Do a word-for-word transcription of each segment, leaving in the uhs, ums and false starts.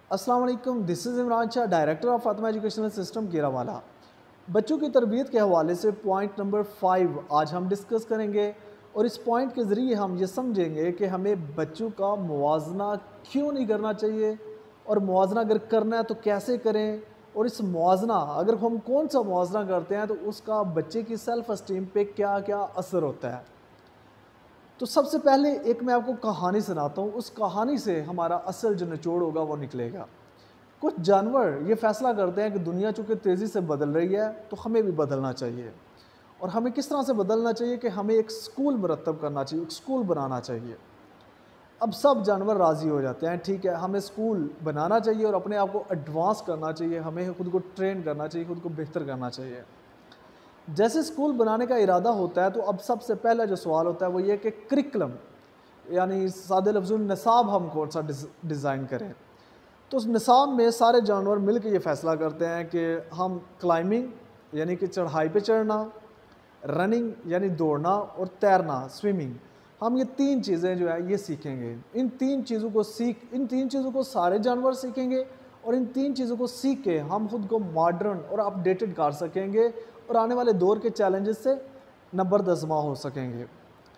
अस्सलाम वालेकुम, this is Imran Shah, director of Fatima educational system Kerawala. बच्चों की तरबियत के हवाले से पॉइंट नंबर फाइव आज हम डिस्कस करेंगे और इस पॉइंट के ज़रिए हम ये समझेंगे कि हमें बच्चों का मुवाजना क्यों नहीं करना चाहिए और मुवाजना अगर करना है तो कैसे करें, और इस मुवाजना अगर हम कौन सा मुवाजना करते हैं तो उसका बच्चे की सेल्फ़ एस्टीम पे क्या क्या असर होता है। तो सबसे पहले एक मैं आपको कहानी सुनाता हूँ, उस कहानी से हमारा असल जो निचोड़ होगा वो निकलेगा। कुछ जानवर ये फैसला करते हैं कि दुनिया चूँकि तेज़ी से बदल रही है तो हमें भी बदलना चाहिए, और हमें किस तरह से बदलना चाहिए कि हमें एक स्कूल मुरतब करना चाहिए, एक स्कूल बनाना चाहिए। अब सब जानवर राज़ी हो जाते हैं, ठीक है हमें स्कूल बनाना चाहिए और अपने आप को एडवांस करना चाहिए, हमें खुद को ट्रेन करना चाहिए, खुद को बेहतर करना चाहिए। जैसे स्कूल बनाने का इरादा होता है तो अब सबसे पहला जो सवाल होता है वो ये कि करिकुलम यानी सादे लफ्ज़ों में निसाब हम कौन सा डिज़ाइन करें। तो उस निसाब में सारे जानवर मिल के ये फ़ैसला करते हैं कि हम क्लाइंबिंग यानी कि चढ़ाई पे चढ़ना, रनिंग यानी दौड़ना और तैरना स्विमिंग, हम ये तीन चीज़ें जो है ये सीखेंगे। इन तीन चीज़ों को सीख इन तीन चीज़ों को सारे जानवर सीखेंगे और इन तीन चीज़ों को सीख के हम खुद को मॉडर्न और अपडेटेड कर सकेंगे और आने वाले दौर के चैलेंजेस से नबरदज़मा हो सकेंगे।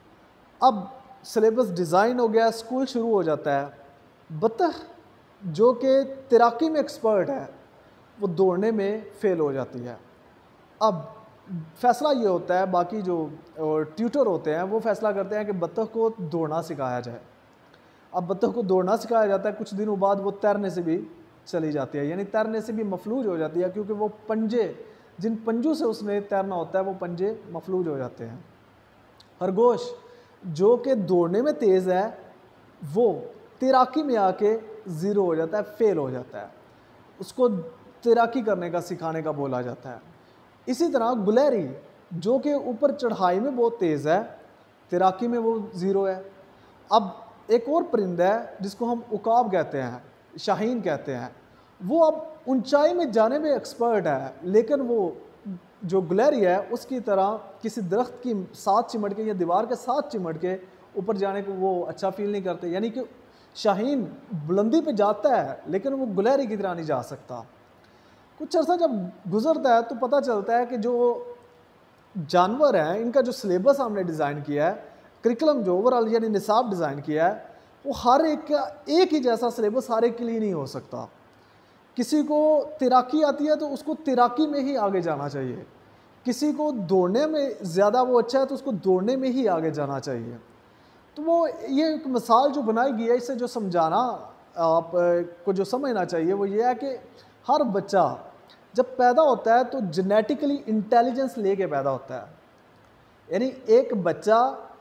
अब सिलेबस डिज़ाइन हो गया, स्कूल शुरू हो जाता है। बतख जो कि तैराकी में एक्सपर्ट है वो दौड़ने में फ़ेल हो जाती है। अब फ़ैसला ये होता है, बाकी जो ट्यूटर होते हैं वो फ़ैसला करते हैं कि बतख को दौड़ना सिखाया जाए। अब बतख को दौड़ना सिखाया जाता है, कुछ दिनों बाद वो तैरने से भी चली जाती है, यानी तैरने से भी मफलूज हो जाती है, क्योंकि वो पंजे जिन पंजों से उसने तैरना होता है वो पंजे मफलूज हो जाते हैं। खरगोश जो कि दौड़ने में तेज़ है वो तैराकी में आके ज़ीरो हो जाता है, फ़ेल हो जाता है, उसको तैराकी करने का सिखाने का बोला जाता है। इसी तरह गुलहरी जो कि ऊपर चढ़ाई में बहुत तेज़ है, तैराकी में वो ज़ीरो है। अब एक और परिंदा है जिसको हम उकाब कहते हैं, शाहीन कहते हैं, वो अब ऊंचाई में जाने में एक्सपर्ट है, लेकिन वो जो गुलहरी है उसकी तरह किसी दरख्त की साथ चिमट के या दीवार के साथ चिमट के ऊपर जाने को वो अच्छा फील नहीं करते। यानी कि शाहीन बुलंदी पे जाता है लेकिन वो गुलहरी की तरह नहीं जा सकता। कुछ अर्सा जब गुजरता है तो पता चलता है कि जो जानवर हैं इनका जो सिलेबस हमने डिज़ाइन किया है, करिकुलम जो ओवरऑल यानी निसाब डिज़ाइन किया है, वो हर एक का एक ही जैसा सिलेबस हर एक के लिए नहीं हो सकता। किसी को तैराकी आती है तो उसको तैराकी में ही आगे जाना चाहिए, किसी को दौड़ने में ज़्यादा वो अच्छा है तो उसको दौड़ने में ही आगे जाना चाहिए। तो वो ये एक मिसाल जो बनाई गई है, इससे जो समझाना आप को जो समझना चाहिए वो ये है कि हर बच्चा जब पैदा होता है तो जेनेटिकली इंटेलिजेंस लेके पैदा होता है। यानी एक बच्चा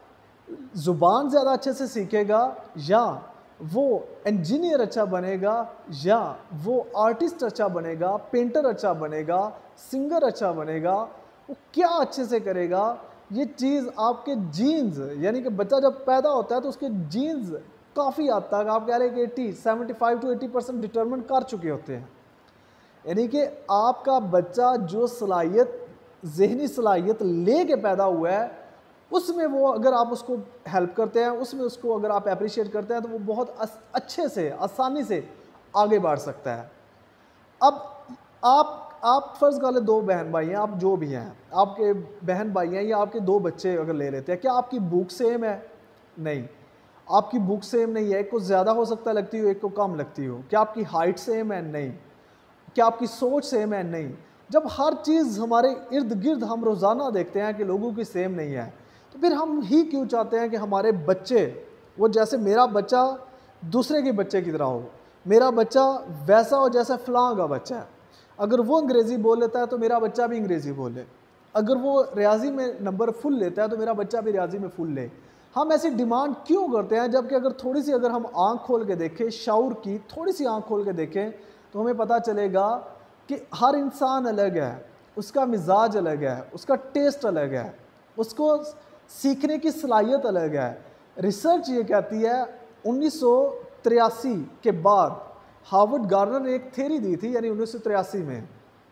ज़ुबान ज़्यादा अच्छे से सीखेगा या वो इंजीनियर अच्छा बनेगा या वो आर्टिस्ट अच्छा बनेगा, पेंटर अच्छा बनेगा, सिंगर अच्छा बनेगा, वो क्या अच्छे से करेगा, ये चीज़ आपके जीन्स यानी कि बच्चा जब पैदा होता है तो उसके जीन्स काफ़ी हद तक आप कह रहे हैं कि eighty seventy five to eighty percent determine कर चुके होते हैं। यानी कि आपका बच्चा जो सलाहियत ज़हनी सलाहियत ले के पैदा हुआ है उसमें वो अगर आप उसको हेल्प करते हैं, उसमें उसको अगर आप अप्रिशिएट करते हैं तो वो बहुत अच्छे से आसानी से आगे बढ़ सकता है। अब आप आप फ़र्ज़ कर लें दो बहन भाई हैं, आप जो भी हैं, आपके बहन भाई हैं या आपके दो बच्चे अगर ले लेते हैं, क्या आपकी बुक सेम है? नहीं, आपकी बुक सेम नहीं है, एक को ज़्यादा हो सकता है लगती हो, एक को कम लगती हो। क्या आपकी हाइट सेम है? नहीं। क्या आपकी सोच सेम है? नहीं। जब हर चीज़ हमारे इर्द गिर्द हम रोज़ाना देखते हैं कि लोगों की सेम नहीं है, तो फिर हम ही क्यों चाहते हैं कि हमारे बच्चे वो जैसे मेरा बच्चा दूसरे के बच्चे की तरह हो, मेरा बच्चा वैसा हो जैसा फ़लाँ का बच्चा है। अगर वो अंग्रेज़ी बोल लेता है तो मेरा बच्चा भी अंग्रेज़ी बोले, अगर वो रियाजी में नंबर फुल लेता है तो मेरा बच्चा भी रियाजी में फुल ले। हम ऐसी डिमांड क्यों करते हैं, जबकि अगर थोड़ी सी अगर हम आँख खोल के देखें, शऊर की थोड़ी सी आँख खोल के देखें तो हमें पता चलेगा कि हर इंसान अलग है, उसका मिजाज अलग है, उसका टेस्ट अलग है, उसको सीखने की सलाहियत अलग है। रिसर्च ये कहती है उन्नीस सौ तिरासी के बाद हार्वर्ड गार्डनर ने एक थ्योरी दी थी, यानी उन्नीस सौ तिरासी में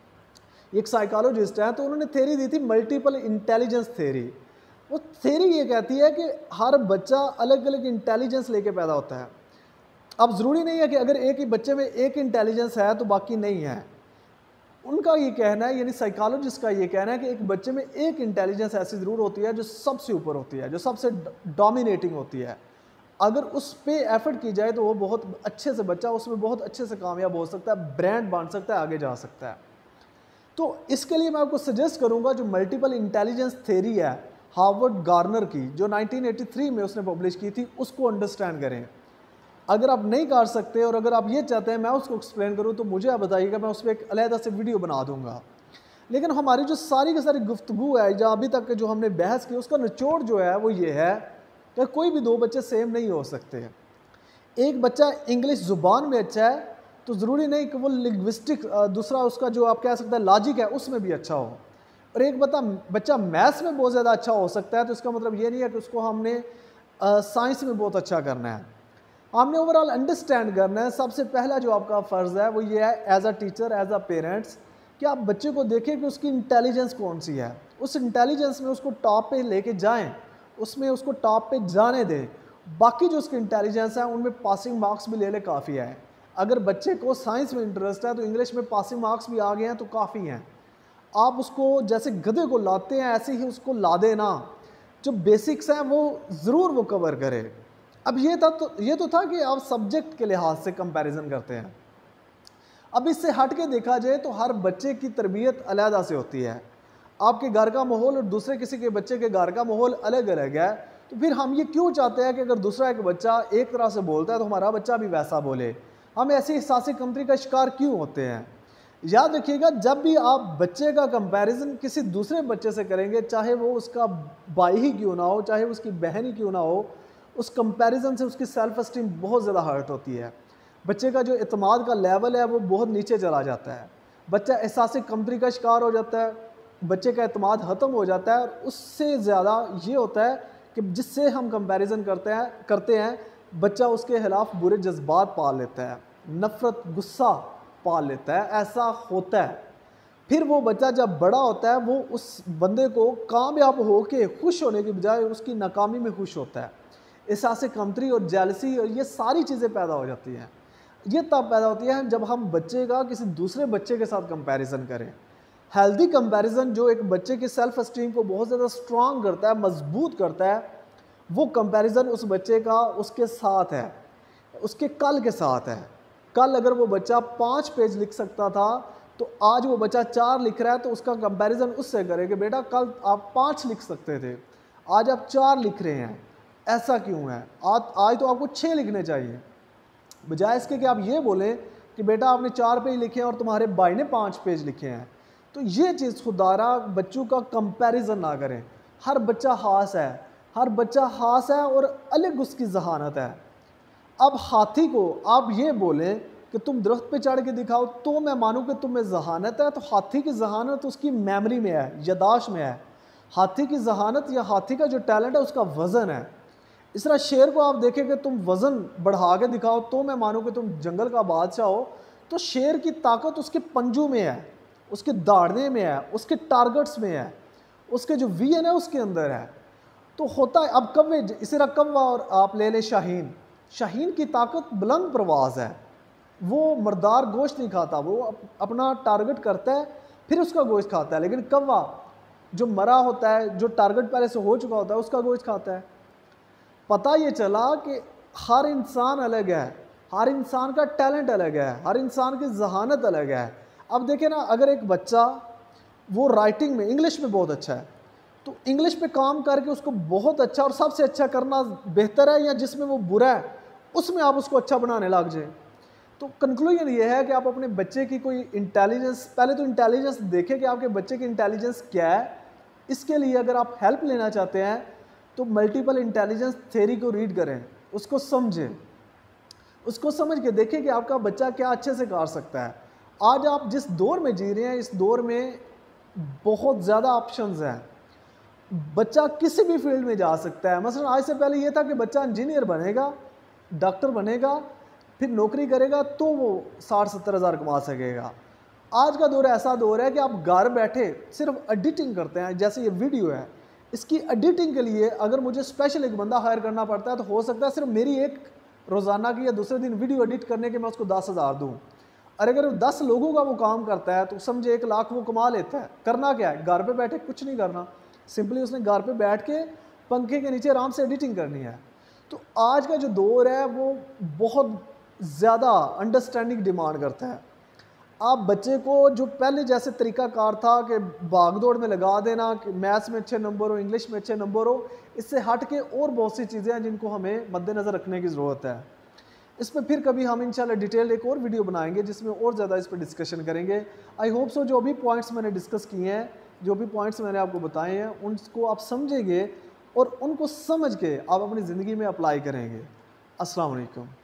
एक साइकोलॉजिस्ट है तो उन्होंने थ्योरी दी थी मल्टीपल इंटेलिजेंस थ्योरी। वो थ्योरी ये कहती है कि हर बच्चा अलग अलग इंटेलिजेंस लेके पैदा होता है। अब ज़रूरी नहीं है कि अगर एक ही बच्चे में एक इंटेलिजेंस है तो बाकी नहीं है। उनका ये कहना है, यानी साइकोलॉजिस्ट का ये कहना है कि एक बच्चे में एक इंटेलिजेंस ऐसी ज़रूर होती है जो सबसे ऊपर होती है, जो सबसे डोमिनेटिंग होती है। अगर उस पे एफर्ट की जाए तो वो बहुत अच्छे से बच्चा उसमें बहुत अच्छे से कामयाब हो सकता है, ब्रांड बन सकता है, आगे जा सकता है। तो इसके लिए मैं आपको सजेस्ट करूंगा जो मल्टीपल इंटेलिजेंस थ्योरी है हार्वर्ड गार्नर की, जो नाइनटीन एटी थ्री में उसने पब्लिश की थी, उसको अंडरस्टैंड करें। अगर आप नहीं कर सकते और अगर आप ये चाहते हैं मैं उसको एक्सप्लेन करूं तो मुझे आप बताइएगा, मैं उस पर एक अलहदा से वीडियो बना दूंगा। लेकिन हमारी जो सारी की सारी गुफ्तगू है या अभी तक जो हमने बहस की, उसका निचोड़ जो है वो ये है कि कोई भी दो बच्चे सेम नहीं हो सकते। एक बच्चा इंग्लिश ज़ुबान में अच्छा है तो ज़रूरी नहीं कि वो लिंग्विस्टिक, दूसरा उसका जो आप कह सकते हैं लॉजिक है उसमें भी अच्छा हो। और एक बता बच्चा मैथ्स में बहुत ज़्यादा अच्छा हो सकता है तो इसका मतलब ये नहीं है कि उसको हमने साइंस में बहुत अच्छा करना है। हमने ओवरऑल अंडरस्टैंड करना है। सबसे पहला जो आपका फ़र्ज़ है वो ये है as a teacher, as a parents, कि आप बच्चे को देखें कि उसकी इंटेलिजेंस कौन सी है, उस इंटेलिजेंस में उसको टॉप पे लेके जाएं, उसमें उसको टॉप पे जाने दें। बाकी जो उसकी इंटेलिजेंस है उनमें पासिंग मार्क्स भी ले ले काफ़ी है। अगर बच्चे को साइंस में इंटरेस्ट है तो इंग्लिश में पासिंग मार्क्स भी आ गए हैं तो काफ़ी हैं। आप उसको जैसे गधे को लाते हैं ऐसे ही उसको ला देना, जो बेसिक्स हैं वो ज़रूर वो कवर करे। अब ये था तो ये तो था कि आप सब्जेक्ट के लिहाज से कंपैरिजन करते हैं। अब इससे हट के देखा जाए तो हर बच्चे की तरबियत अलहदा से होती है। आपके घर का माहौल और दूसरे किसी के बच्चे के घर का माहौल अलग अलग है। तो फिर हम ये क्यों चाहते हैं कि अगर दूसरा एक बच्चा एक तरह से बोलता है तो हमारा बच्चा भी वैसा बोले? हम ऐसी एहसासी कमतरी का शिकार क्यों होते हैं? याद रखिएगा, जब भी आप बच्चे का कंपैरिजन किसी दूसरे बच्चे से करेंगे, चाहे वो उसका भाई ही क्यों ना हो, चाहे उसकी बहन ही क्यों ना हो, उस कंपैरिजन से उसकी सेल्फ एस्टीम बहुत ज़्यादा हर्ट होती है। बच्चे का जो एतमाद का लेवल है वो बहुत नीचे चला जाता है। बच्चा एहसासी कमतरी का शिकार हो जाता है, बच्चे का एतमाद ख़त्म हो जाता है। और उससे ज़्यादा ये होता है कि जिससे हम कंपैरिजन करते हैं करते हैं बच्चा उसके खिलाफ बुरे जज्बात पाल लेता है, नफ़रत गुस्सा पाल लेता है। ऐसा होता है। फिर वो बच्चा जब बड़ा होता है वो उस बंदे को कामयाब हो के खुश होने की बजाय उसकी नाकामी में खुश होता है। एहसास कमतरी और जेलसी और ये सारी चीज़ें पैदा हो जाती हैं। ये तब पैदा होती है जब हम बच्चे का किसी दूसरे बच्चे के साथ कंपैरिजन करें। हेल्दी कंपैरिजन जो एक बच्चे की सेल्फ एस्टीम को बहुत ज़्यादा स्ट्रांग करता है, मजबूत करता है, वो कंपैरिजन उस बच्चे का उसके साथ है, उसके कल के साथ है। कल अगर वो बच्चा पाँच पेज लिख सकता था तो आज वो बच्चा चार लिख रहा है, तो उसका कंपैरिजन उससे करे कि बेटा कल आप पाँच लिख सकते थे, आज आप चार लिख रहे हैं, ऐसा क्यों है? आज आज तो आपको छः लिखने चाहिए। बजाय इसके कि आप ये बोलें कि बेटा आपने चार पेज लिखे हैं और तुम्हारे भाई ने पाँच पेज लिखे हैं। तो ये चीज़ खुदारा बच्चों का कंपैरिजन ना करें। हर बच्चा खास है, हर बच्चा खास है और अलग उसकी जहानत है। अब हाथी को आप ये बोलें कि तुम दरख्त पे चढ़ के दिखाओ तो मैं मानूँ कि तुम्हें जहानत है, तो हाथी की जहानत उसकी मेमोरी में है, यादाश्त में है। हाथी की जहानत या हाथी का जो टैलेंट है उसका वज़न है। इस तरह शेर को आप देखें कि तुम वज़न बढ़ा के दिखाओ तो मैं मानूँ कि तुम जंगल का बादशाह हो, तो शेर की ताकत उसके पंजों में है, उसके दाढ़ने में है, उसके टारगेट्स में है, उसके जो विजन है उसके अंदर है। तो होता है। अब कव्वे, इस तरह कव्वा और आप ले लें शाहीन, शाहीन की ताकत बुलंद परवाज़ है, वो मर्दार गोश्त नहीं खाता, वो अपना टारगेट करता है फिर उसका गोश्त खाता है। लेकिन कव्वा जो मरा होता है, जो टारगेट पहले से हो चुका होता है, उसका गोश्त खाता है। पता ये चला कि हर इंसान अलग है, हर इंसान का टैलेंट अलग है, हर इंसान की जहानत अलग है। अब देखें ना, अगर एक बच्चा वो राइटिंग में इंग्लिश में बहुत अच्छा है तो इंग्लिश पे काम करके उसको बहुत अच्छा और सबसे अच्छा करना बेहतर है, या जिसमें वो बुरा है उसमें आप उसको अच्छा बनाने लग जाए। तो कंक्लूजन ये है कि आप अपने बच्चे की कोई इंटेलिजेंस, पहले तो इंटेलिजेंस देखें कि आपके बच्चे की इंटेलिजेंस क्या है। इसके लिए अगर आप हेल्प लेना चाहते हैं तो मल्टीपल इंटेलिजेंस थ्योरी को रीड करें, उसको समझें, उसको समझ के देखें कि आपका बच्चा क्या अच्छे से कर सकता है। आज आप जिस दौर में जी रहे हैं, इस दौर में बहुत ज़्यादा ऑप्शंस हैं, बच्चा किसी भी फील्ड में जा सकता है। मसलन आज से पहले ये था कि बच्चा इंजीनियर बनेगा, डॉक्टर बनेगा, फिर नौकरी करेगा तो वो साठ सत्तर हज़ार कमा सकेगा। आज का दौर ऐसा दौर है कि आप घर बैठे सिर्फ एडिटिंग करते हैं, जैसे ये वीडियो है, इसकी एडिटिंग के लिए अगर मुझे स्पेशल एक बंदा हायर करना पड़ता है तो हो सकता है सिर्फ मेरी एक रोज़ाना की या दूसरे दिन वीडियो एडिट करने के मैं उसको दस हज़ार दूँ। और अगर दस लोगों का वो काम करता है तो समझे एक लाख वो कमा लेता है। करना क्या है, घर पे बैठे कुछ नहीं करना, सिंपली उसने घर पे बैठ के पंखे के नीचे आराम से एडिटिंग करनी है। तो आज का जो दौर है वो बहुत ज़्यादा अंडरस्टैंडिंग डिमांड करता है। आप बच्चे को जो पहले जैसे तरीक़ाकार था कि भाग दौड़ में लगा देना कि मैथ्स में अच्छे नंबर हो, इंग्लिश में अच्छे नंबर हो, इससे हट के और बहुत सी चीज़ें हैं जिनको हमें मद्देनज़र रखने की ज़रूरत है। इस पर फिर कभी हम इंशाल्लाह डिटेल एक और वीडियो बनाएंगे जिसमें और ज़्यादा इस पर डिस्कशन करेंगे। आई होप सो जो भी पॉइंट्स मैंने डिस्कस किए हैं, जो भी पॉइंट्स मैंने आपको बताए हैं, उनको आप समझेंगे और उनको समझ के आप अपनी ज़िंदगी में अप्लाई करेंगे। अस्सलाम वालेकुम।